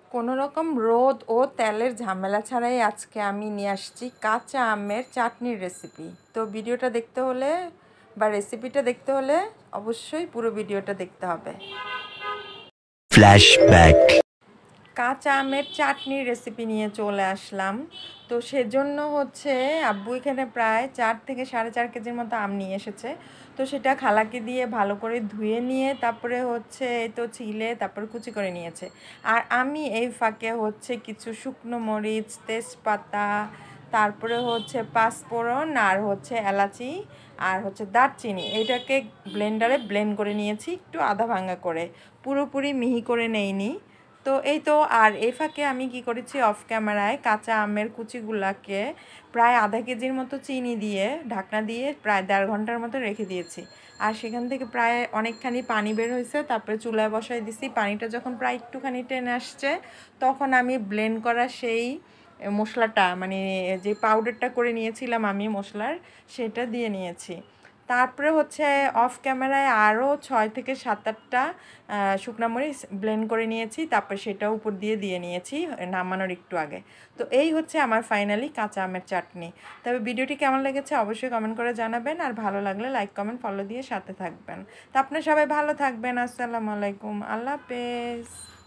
কোনো রকম রোদ ও তেলের ঝামেলা ছাড়াই আজকে আমি নিয়ে আসছি কাঁচা আমের চাটনির রেসিপি। তো ভিডিওটা দেখতে হলে বা রেসিপিটা দেখতে হলে অবশ্যই পুরো ভিডিওটা দেখতে হবে। ফ্ল্যাশব্যাক। কাঁচা আমের চাটনির রেসিপি নিয়ে চলে আসলাম। তো সেজন্য আব্বু এখানে প্রায় 4 থেকে 4.5 কেজির মতো আম নিয়ে এসেছে। তো সেটা খালাকে দিয়ে ভালো করে ধুয়ে নিয়ে তারপরে এই তো ছিলে তারপর কুচি করে নিয়েছে। আর আমি এই ফাঁকে কিছু শুকনো মরিচ, তেজপাতা, তারপরে পাঁচফোড়ন আর এলাচি আর দারচিনি এটাকে ব্লেন্ডারে ব্লেন্ড করে নিয়েছি একটু আধা ভাঙা করে, পুরোপুরি মিহি করে নেইনি। তো এই তো আর এই ফাঁকে আমি কি করেছি, অফ ক্যামেরায় কাঁচা আমের কুচিগুলাকে প্রায় আধা কেজির মতো চিনি দিয়ে ঢাকনা দিয়ে প্রায় 1.5 ঘন্টার মতো রেখে দিয়েছি। আর সেখান থেকে প্রায় অনেকখানি পানি বের হয়েছে। তারপরে চুলায় বসাই দিছি। পানিটা যখন প্রায় একটুখানি টেনে আসছে তখন আমি ব্লেন্ড করা সেই মশলাটা মানে যে পাউডারটা করে নিয়েছিলাম আমি মশলার, সেটা দিয়ে নিয়েছি। তারপরে অফ ক্যামেরায় আরও 6 থেকে 7-8টা শুকনো মরিচ ব্লেন্ড করে নিয়েছি। তারপর সেটা উপর দিয়ে নিয়েছি নামানোর একটু আগে। তো এই আমার ফাইনালি কাঁচা আমের চাটনি। তবে ভিডিওটি কেমন লেগেছে অবশ্যই কমেন্ট করে জানাবেন। আর ভালো লাগলে লাইক, কমেন্ট, ফলো দিয়ে সাথে থাকবেন। তো আপনারা সবাই ভালো থাকবেন। আসসালামু আলাইকুম, আল্লাহ হাফেজ।